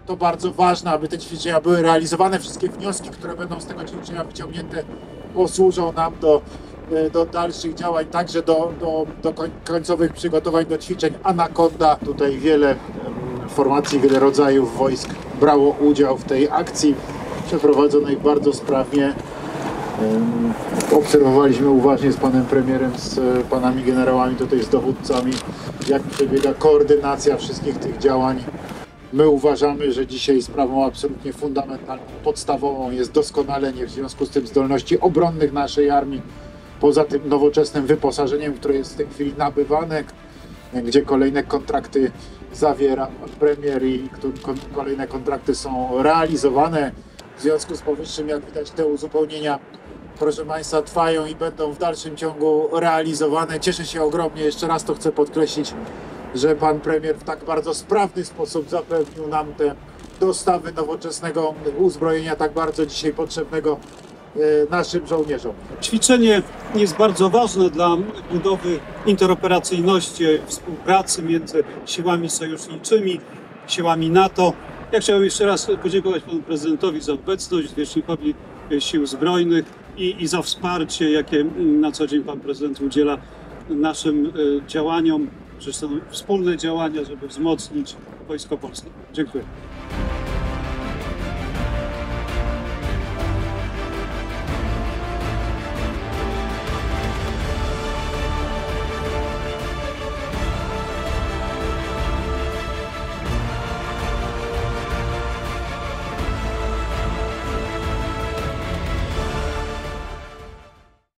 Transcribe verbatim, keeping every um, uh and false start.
to bardzo ważne, aby te ćwiczenia były realizowane. Wszystkie wnioski, które będą z tego ćwiczenia wyciągnięte, posłużą nam do, do dalszych działań, także do, do, do końcowych przygotowań do ćwiczeń Anakonda. Tutaj wiele formacji, wiele rodzajów wojsk brało udział w tej akcji, przeprowadzonej bardzo sprawnie. Obserwowaliśmy uważnie z panem premierem, z panami generałami, tutaj z dowódcami, jak przebiega koordynacja wszystkich tych działań. My uważamy, że dzisiaj sprawą absolutnie fundamentalną, podstawową jest doskonalenie w związku z tym zdolności obronnych naszej armii, poza tym nowoczesnym wyposażeniem, które jest w tej chwili nabywane, gdzie kolejne kontrakty zawiera pan premier i kolejne kontrakty są realizowane. W związku z powyższym, jak widać, te uzupełnienia, proszę państwa, trwają i będą w dalszym ciągu realizowane. Cieszę się ogromnie, jeszcze raz to chcę podkreślić, że pan premier w tak bardzo sprawny sposób zapewnił nam te dostawy nowoczesnego uzbrojenia, tak bardzo dzisiaj potrzebnego naszym żołnierzom. Ćwiczenie jest bardzo ważne dla budowy interoperacyjności, współpracy między siłami sojuszniczymi, siłami NATO. Ja chciałbym jeszcze raz podziękować panu prezydentowi za obecność, Zwierzchnikowi Sił Zbrojnych i, i za wsparcie, jakie na co dzień pan prezydent udziela naszym działaniom, że są wspólne działania, żeby wzmocnić Wojsko Polskie. Dziękuję.